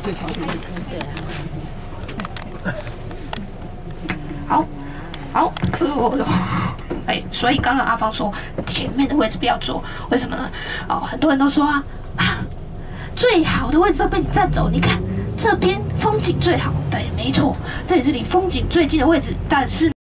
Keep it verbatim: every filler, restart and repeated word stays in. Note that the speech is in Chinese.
好，好，哦，哎，所以刚刚阿芳说前面的位置不要坐，为什么呢？哦，很多人都说啊，啊，最好的位置都被你占走，你看这边风景最好，对，没错，这里是离风景最近的位置，但是。